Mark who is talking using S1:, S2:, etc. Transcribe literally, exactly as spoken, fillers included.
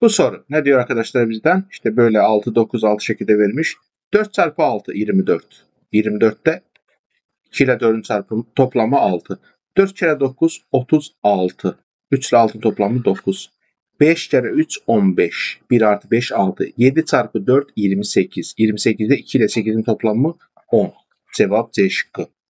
S1: Bu soru ne diyor arkadaşlar bizden? İşte böyle altı, dokuz, altı şekilde verilmiş. dört çarpı altı yirmi dört. yirmi dörtte iki ile dördün çarpımı toplamı altı. dört kere dokuz otuz altı. üç ile altı toplamı dokuz. beş kere üç on beş. bir artı beş altı. yedi çarpı dört yirmi sekiz. yirmi sekizde iki ile sekizin toplamı on. Cevap C şıkkı.